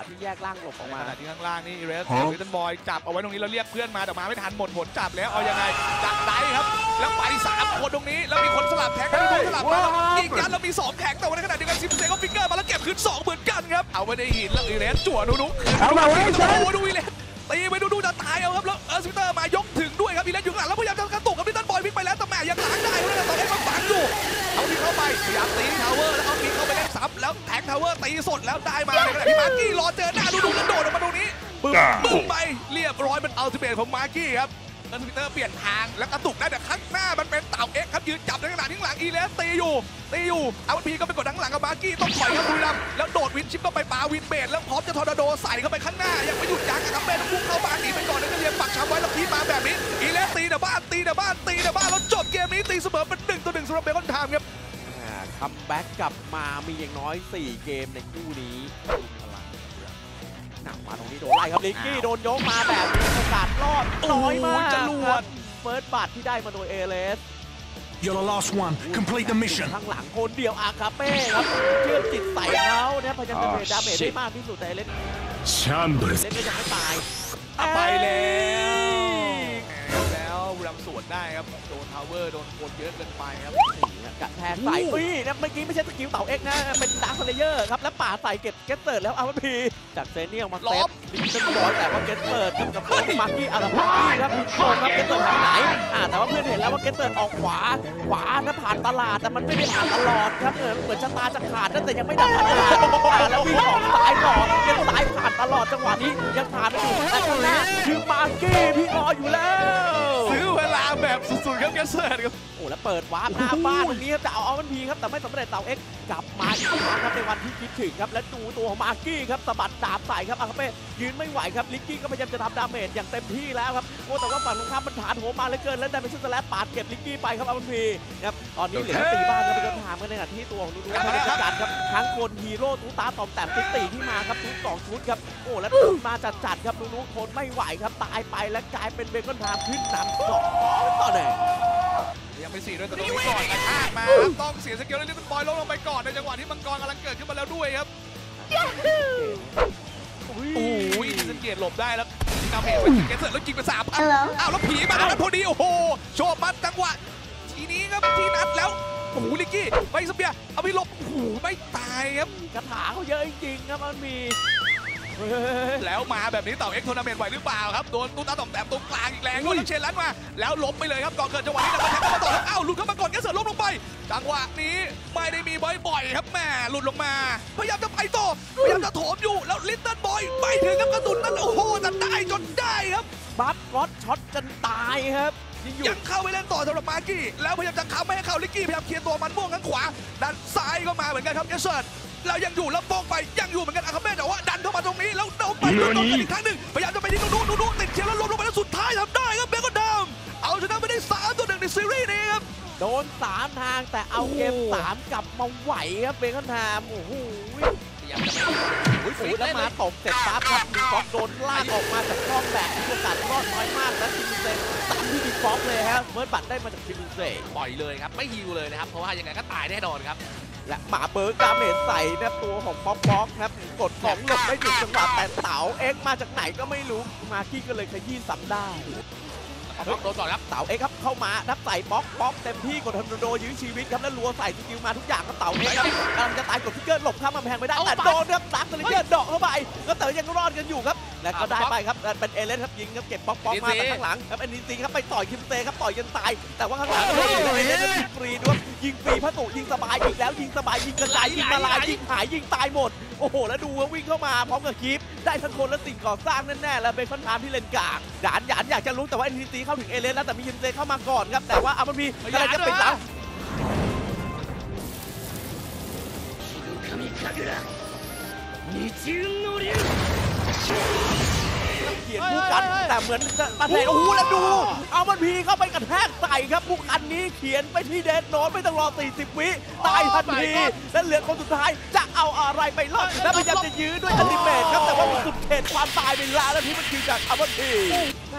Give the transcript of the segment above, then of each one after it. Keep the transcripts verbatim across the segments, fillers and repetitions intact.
ที่แยกล่างหลบออกมาขณะที่ข้างล่างนี่อีเรสลิตเติ้ลบอยจับเอาไว้ตรงนี้แล้วเรียกเพื่อนมาแต่มาไม่ทันหมดผลจับแล้วเอายังไงจับได้ครับแล้วไปสามคนตรงนี้แล้วมีคนสลับแทงกันดูสลับมาอีกยันแล้วมีสองแข็งแต่ว่าในขณะเดียวกันซิมเซก็ฟิกเกอร์มาแล้วเก็บคืนสองเหมือนกันครับเอาไปในหินแล้วอีเรสจั่วดูดูเอามาไว้ดูดูอีเรสตีไปดูดูจะตายเอาครับแล้วเออสปิเตอร์มายกถึงด้วยครับอีเรสอยู่ข้างหลังแล้วพยายามจะกระตุกกับลิตเติ้ลบอยวิ่งไปแล้วแต่แม่ยังล้างได้เลยแต่ตอนนี้มันฝังอยู่เอาที่เข้าไปพยายามตีทาวเวอร์แล้วเอาที่เข้าไปเล่นซ้ำแล้วแทงทาวเวอร์ตีสดแล้วได้มาในขณะที่มาร์กี้รอเจอหน้าดูดูแล้วโดดออกมาตรงนี้ปึ้งปึ้งไปเรียบร้อยเป็นอัลติเมทของมาร์กี้ครับแล้วสปิเตอร์เปลี่ยนทางแล้วกระตุกได้แต่ข้างหน้ามันเป็นเต่าเอ็กครับยืนจับในขณะที่หลังอีเลสตีอยู่ตีอยู่เอาพีก็ไปกดทั้งหลังกับมาร์กี้ต้องถอยครับบุรีรัมย์แล้วโดดวินชิปก็ไปปาวินเบดแล้วพร้อมจะทอร์นาโดใส่เข้าไปข้างหน้ายังไม่หยุดยั้งครับเบนต้องพุ่งเข้าบ้านหนีไปก่อนแล้วก็เรียงปักช้ำไว้แล้วพีมาแบบนี้อีเลสตีแต่บ้านตีแต่บ้านตีแต่บ้านแล้วจบเกมนี้ตีเสมอเป็นหนึ่งต่อหนึ่งสำหรับเบคอนไทม์ครับคัมแบ็กกลับมามีอย่างน้อยสี่เกมในคู่นี้หนักมาตรงนี้โดนไล่ครับลิกกี้โดนยกมาแบบนี้โอกาสรอดน้อยมากจรวดเฟิร์สบัตที่ได้มาโดยเอเลส You're the last one. Complete the mission. ข้างหลังคนเดียวอาคาเป้ครับเชื่อมจิตใส่เขาเนี่ยพยายามจะเทดาเมจได้มากที่สุดแต่เอเลสเล่นก็ยังไม่ตายไปแล้วแล้วบุรีรัมย์สวนได้ครับโดนทาวเวอร์โดนคนเยอะเกินไปครับกระแทกใส่อุ้ยนะเมื่อกี้ไม่ใช่สกิลเต่าเอ็กนะเป็นดาร์คเลเยอร์ครับแล้วป่าใส่เก็บเกตเติร์ดแล้วเอาไปพีจากเซเนียลมาเซฟลิงเกิลบอยแต่ว่าเกตเติร์ดกับโค้ชมาร์กี้อาราพาร์กี้ครับโค้ชครับเกตเติร์ดทางไหนอ่าแต่ว่าเพื่อนเห็นแล้วว่าเกตเติร์ดออกขวาขวานะผ่านตลาดแต่มันไม่ได้ผ่านตลอดครับเหมือนชะตาจะขาดนั่นแต่ยังไม่ดับตลาดแล้ววิ่งออกซ้ายก่อนยังซ้ายผ่านตลอดจังหวะนี้ยังผ่านไม่อยู่แต่ข้างหน้าคือมาร์กี้พี่รออยู่แล้วซื้อเวลาแบบสุดๆครับเกตเติร์ดครับโอ้แล้วเปิดวาร์ปหน้าบ้านตรงนี้จะเอาเอามันพีครับแต่ไม่สำเร็จเต่าเอ็กกลับมาอีกครั้งครับในวันที่คิดถึงครับและดูตัวของมาร์กี้ครับสะบัดดาบใส่ครับอาคาเป้ยืนไม่ไหวครับลิกกี้ก็พยายามจะทำดาเมจอย่างเต็มที่แล้วครับโอ้แต่ว่าฝั่งตรงข้ามมันฐานโหมมาเหลือเกินแล้วได้ไปชุดสแลปปาดเก็บลิกกี้ไปครับเอามันพีครับตอนนี้เหลือตีบ้านครับเป็นการถามกันในขณะที่ตัวของดูดูทำได้กันครับทั้งคนฮีโร่ตูตาตอมแต่ติตีที่มาครับทุกสองชุดครับโอ้แล้วตูมาจัดๆครับดูดูทนไม่ไหวครับตายไปและกลายเป็นเบคอนไทม์ขึ้นนำสองต่อหนึ่งยังไม่สี่ด้วยแต่ตรงนี้ก่อนกระชากมาต้องเสียสกิลแล้วลิตเติ้ลบอยลงลงไปก่อนในจังหวะที่มังกรกำลังเกิดขึ้นมาแล้วด้วยครับโอ้ยสังเกตหลบได้แล้วดาเมจไปถึงเกตเตอร์แล้วยิงไปสามพันอ้าวแล้วผีมาแล้วพอดีโอ้โหโชว์มัดจังหวะทีนี้ครับทีนัดแล้วโอ้โหลิกกี้ไปสเปียร์เอาไปหลบโอ้โหไม่ตายครับกระถางเขาเยอะจริงๆครับมันมีแล้วมาแบบนี้เต่าเอ็กซ์ทัวร์นาเมนต์ไหวหรือเปล่าครับโดนตุ้ตาต่อมแต้มตรงกลางอีกแรงด้วยแล้วเชนลันมาแล้วล้มไปเลยครับก่อนเกิดจังหวะนี้แล้วมาแทงเข้ามาต่อแล้วอ้าวหลุดเข้ามาก่อนแกเสือล้มลงไปจังหวะนี้ไม่ได้มีบ่อยๆครับแม่หลุดลงมาพยายามจะไปต่อพยายามจะโถมอยู่แล้วลิตเติ้ลบอยไปถึงกับกระสุนนั้นโอ้โหจะได้จนได้ครับบัฟก็อตช็อตจนตายครับยังเข้าไปเล่นต่อสำหรับมาร์กี้แล้วพยายามจะค้ำไม่ให้เข้าลิกกี้พยายามเคลียร์ตัวมันม่วงข้างขวาด้านซ้ายก็มาเหมือนกันครับแกเสือเรายังอยู่แล้วโป้งไปยังอยู่เหมือนกันอาคาเม่แต่ว่าดันเข้ามาตรงนี้แล้วโดนไปโดนกันอีกครั้งหนึ่งพยายามจะไปที่นู้นนู้นติดเชียร์แล้วล้มลงไปแล้วสุดท้ายทำได้ครับเบคอนไทม์เอาชนะไปได้สามต่อหนึ่งในซีรีส์นี้ครับโดนสามทางแต่เอาเกมสามกลับมาไหวครับเบคอนไทม์โอ้โหพยายามจะไปโอ้ยแล้วมาตบเสร็จปั๊บครับมีฟ็อกโดนลากออกมาจากกล้องแบบโอกาสรอดน้อยมากและทีมเซนตามที่มีฟ็อกเลยครับเมิร์ดบัตได้มาจากทีมเซนปล่อยเลยครับไม่ฮิวเลยนะครับเพราะว่ายังไงก็ตายแน่นอนครับและหมาเบิร์กดาเมจใส่นะตัวของป๊อปป๊อกครับกดของหลบได้หยุดจังหวะแต่เต๋าเอ็กมาจากไหนก็ไม่รู้มากี้ก็เลยขยี้ซ้ำได้โดนก่อนครับเต๋าเอ็กครับเข้ามานับใส่ป๊อกป๊อกเต็มที่กดทอร์นาโดยื้อชีวิตครับแล้วรัวใส่สกิลมาทุกอย่างครับเต๋าเอ็กครับกำลังจะตายกดฟิกเกอร์หลบข้ามมาแพงไม่ได้แต่โดนครับดักสลิเกอร์เดาะเข้าไปก็เต๋อยังรอดกันอยู่ครับและก็ได้ไปครับเป็นเอเลนครับยิงครับเก็บป๊อกป๊อกมาจากข้างหลังครับเอ็นดีซีครับไปต่อยคิมเซครับต่อยจนตายแต่ว่าข้างหลังเอเลนยิงฟรีด้วยยิงฟรีพระตุยิงสบายอีกแล้วยิงสบายยิงกระจายยิงมาลายยิงหายยิงตายหมดโอ้โหแล้วดูว่าวิ่งเข้ามาพร้อมกับคลิปได้ทั้งคนและสิ่งก่อสร้างแน่ๆแล้วเบคอนไทม์ที่เลนกลางหยานหยานอยากจะรู้แต่ว่าเอ็นดีซีเข้าถึงเอเลนแล้วแต่มีคิมเซเข้ามาก่อนครับแต่ว่าอามันมีอะไรจะปิดหลังเขียนผู้กันแต่เหมือนมาแทงโอ้โหแล้วดูเอามันพีเข้าไปกระแทกใส่ครับผู้กันนี้เขียนไปที่เดนโนนไม่ต้องรอสี่สิบวิตายทันทีและเหลือคนสุดท้ายจะเอาอะไรไปรอดและพยายามจะยื้อด้วยอัลติเมทครับแต่ว่ามันสุดเขตความตายไปแล้วแล้วที่มันคือจากอามันพีน่า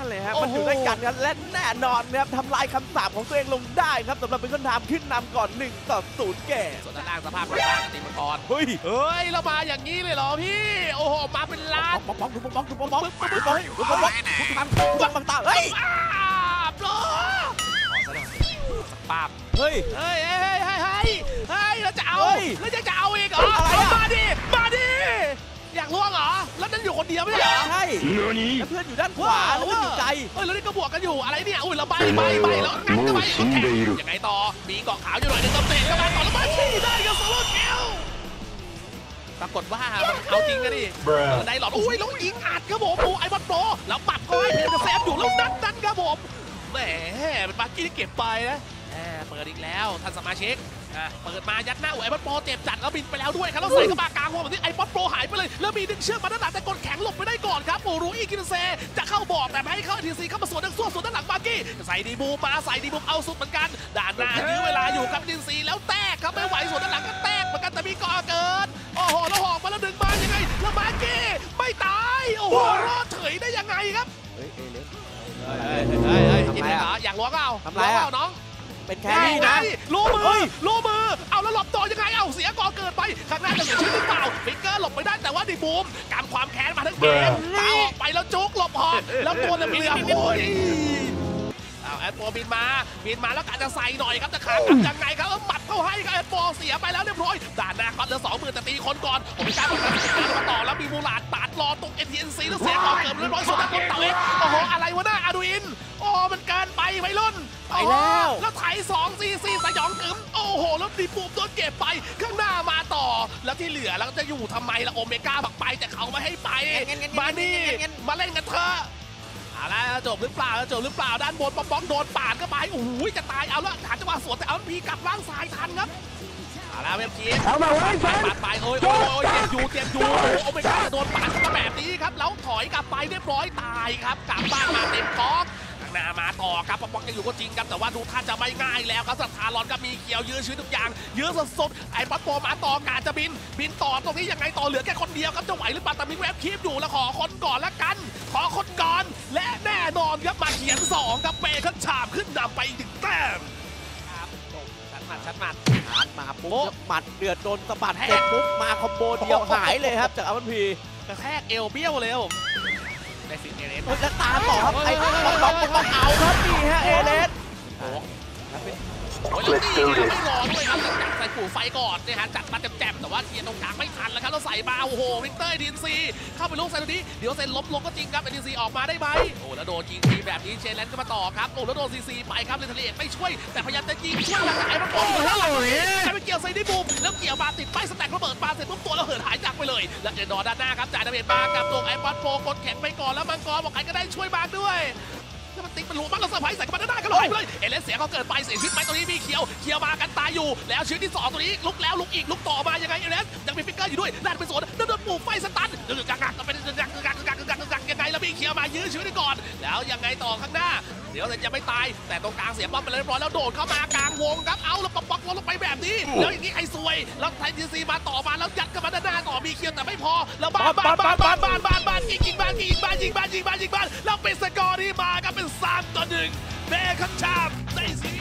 นั่นเลยฮะโอ้มันโหอยู่ด้วยกันครับและแน่นอนนะครับทำลายคำสาปของตัวเองลงได้ครับสำหรับเป็นคนทำขึ้นนำก่อนหนึ่งต่อศูนย์แก่ส่วนด้านล่างสภาพของบ้านตีมังกรเฮ้ยเฮ้ยเรามาอย่างนี้เลยเหรอพี่โอ้โหมาเป็นล้านป๊อกป๊อกดูป๊อกป๊อกดูป๊อกป๊อกดูป๊อกป๊อกดูป๊อกป๊อกทุกทางทุกทางบางตาเฮ้ยอ้าบล้อขอซะหน่อยสักปาบเฮ้ยเฮ้ยเฮ้ยเฮ้ยเฮ้ยเฮ้ยเราจะเอาเฮ้ยแล้วยังจะเอาอีกเหรออะไรอะมาดิมาดิอยากล่วงเหรอแล้วนั่นอยู่คนเดียวไม่ใช่เหรอใช่แล้วเพื่อนอยู่ด้านขวาแล้วเพื่อนอยู่ไกลเฮ้ยแล้วนี่ก็บวกกันอยู่อะไรเนี่ยอุ้ยเราใบใบใบแล้วงัดกันไปเขาแข่งยังไงต่อมีเกาะขาวอยู่หน่อยนึงก็เตะกันมาต่อแล้วมาที่ได้กับโซโล่เกลปรากฏว่ามันเอาจริงกันดิได้หลอดอุ้ยแล้วยิงอัดครับผมโอ้ไอ้บอลโปรแล้วปรับเข้าให้เพลจะแซฟอยู่แล้วนัดนัดครับผมแหมเป็นบาร์กี้ที่เก็บไปนะแหมเปิดอีกแล้วท่านสมาชิกอ่ะเปิดมายัดหน้าไอ้บอลโปรเจ็บจัดแล้วบินไปแล้วด้วยครับแล้วใส่เข้ามากลางวงแบบนี้ไอ้บอลโปรหายไปเลยแล้วมีดึงเชือกมาด้านหลังแต่กดแข็งหลบไปได้ก่อนครับโอ้รู้อีกินเซจะเข้าบอกแต่ไม่ให้เข้าทีซีเข้ามาสวนทางส่วนส่วนด้านหลังบาร์กี้ใส่ดีบูมาใส่ดีบูเอาสุดเหมือนกันด่านหน้ายื้อเวลาอยู่ครับทีซีแล้วแตกครับไม่ไหวส่วนด้านหลังก็แตกเหมือนกันแต่มีก่อเกินโอ้โหแล้วหอกมาแล้วดึงมายังไงแล้วบาร์กี้ไม่ตายโอ้โหรอดเฉยได้ยังไงครับเฮ้ยเอเลนเฮ้ยเฮ้ยเฮ้ยทำกินไรเหรอะออยากล้วงเปล่าทำไรอะล้วงเปล่าน้องเป็นแค่นี้นะรู้มืเฮ้อย รู้มือเอาแล้วหลบต่อยังไงเอาเสียก่อเกินไปข้างหน้าจะเสียชีวิตหรือเปล่าฟิกเกอร์หลบไปได้แต่ว่าดิบูมกำความแค้นมาทั้งเกมตาออกไปแล้วจุกหลบหอกแล้วตัวเหลือๆโอ้ยเอาแอดโปรบินมาบินมาแล้วกะจะใส่หน่อยครับจะขาดกันยังไงครับแล้วปัดเข้าให้ครับแอดโปรเสียไปแล้วเรียบร้อยด่านหน้าก็เหลือสองหมื่นแต่ตีคนก่อนผมไม่กล้าบอกการมาต่อแล้วมีมูลาดปาดรอตรง เอ็น ที เอ็น ซี แล้วเสียก่อเกิดเรียบร้อยส่วนด้านบนเต่าเอกโอ้โหอะไรวะหน้าอาดูอินโอ้มันเกินไปไวรุ่นไปแล้วแล้วไถสองซีซีสยองกึ๋มโอ้โหแล้วดีปูมโดนเก็บไปข้างหน้ามาต่อ แล้วที่เหลือแล้วจะอยู่ทำไมล่ะโอเมก้าบักไปแต่เขาไม่ให้ไป มานี่มาเล่นกันเถอะเอาละจบหรือเปล่าจบหรือเปล่าด้านบนป๊อกป๊อกโดนปาดเข้าไปโอ้ยจะตายเอาละหาจังหวะสวนแต่เอาพีกลับล่างซ้ายทันครับเอาละเว็บคีเอามาไว้ปาดไปโอ้ยโอ้ยเจ็บอยู่เจ็บอยู่โอ้โอเมก้าจะโดนปาดเข้ามาแบบนี้ครับแล้วถอยกลับไปเรียบร้อยตายครับกลับบ้านมาเต็มก๊อกหน้ามาต่อครับป๊อกป๊อกยังอยู่ก็จริงครับแต่ว่าดูท่าจะไม่ง่ายแล้วครับสัตว์ทารอนก็มีเกี่ยวยื้อชีวิตทุกอย่างยื้อสดๆไอ้ป๊อปโปมาต่อกาจะบินบินต่อตรงนี้ยังไงต่อเหลือแค่คนเดียวครับจะไหวหรือเปล่าแต่มีแวบคีบอยู่แล้วขอคนก่อนละกัน ขอคนก่อนและแน่นอนครับมาเขียนสองครับเปย์ขึ้นฉาบขึ้นนำไปอีกหนึ่งแต้มครับจบชัดหมัดชัดหมัดมาปุ๊บหมัดเดือดโดนสะบัดเสร็จปุ๊บมาคอมโบเดียวหายเลยครับจากอาวันพีกระแทกเอวเบี้ยวเลยครับผมได้สิเอเลสเฮ้ยแล้วตามต่อครับไอ้ป๊อกป๊อกป๊อกเอาครับนี่ฮะเอเลสโอ้โหแล้วนี่ไม่รอด้วยครับจัดใส่ปู่ไฟก่อนเนี่ยฮะจัดมาแจ่มๆแต่ว่าเทียนตรงกลางไม่ทันแล้วครับแล้วใส่มาโอ้โหวิกเตอร์ดีนซีเข้าไปลูกใส่ตรงนี้เดี๋ยวเซนล้มลงก็จริงครับดีนซีออกมาได้ไหมโอ้แล้วโดนยิงทีแบบนี้เชนแลนด์ก็มาต่อครับโอ้แล้วโดนซีซีไปครับเลนทะเลไม่ช่วยแต่พยายามจะยิงช่วยมาแต่ไอ้มันโดนอยู่แล้วใครไปเกี่ยวใส่ได้บูมแล้วเกี่ยวมาติดป้ายสแต็กระเบิดปาเสร็จปุ๊บตัวแล้วเหินหายจากไปเลยแล้วเจนดอด้านหน้าครับจ่ายดาเมจมากับตัวไอ้บอลโปกดแข็งไปก่อนแล้วมังกรบอกใครก็ได้ช่วยมาด้วยถ้ามันติ๊กมันรู้บ้างแล้วเซอร์ไพรส์ใส่กันมาได้ก็หายไปเลยเอเลนเสียเขาเกิดไปเสียชีวิตไปตรงนี้มีเคียวเคียวมากันตายอยู่แล้วชีวิตที่สองตัวนี้ลุกแล้วลุกอีกลุกต่อมายังไงเอเลนยังมีฟิกเกอร์อยู่ด้วยด้านเป็นสวนด้านโดนปลูกไฟสตันดึงกักกักเป็นกักกักกักกักกักยังไงแล้วมีเคียวมายื้อชีวิตก่อนแล้วยังไงต่อข้างหน้าเดี๋ยวเซนยังไม่ตายแต่ตรงกลางเสียป้อมไปเรียบร้อยแล้วโดดเข้ามากลางวงครับเอาแล้วป๊อกป๊อกลงไปแบบนี้แล้วอย่างนี้ไอ้ซวยแล้วไททีซีมาต่อมาแล้วยัดกันมาด้านหน้าต่อมีเคียวแต่ไม่พอแล้วบ้านบ้านบ้านบ้านบ้านบ้านบ้านยิงยิงบ้านยิงบ้านยิงบ้านยิงบ้านยิงบ้านแล้วเป็นสกอร์ที่มาครับเป็นสามต่อหนึ่งเบคอนชามได้สิ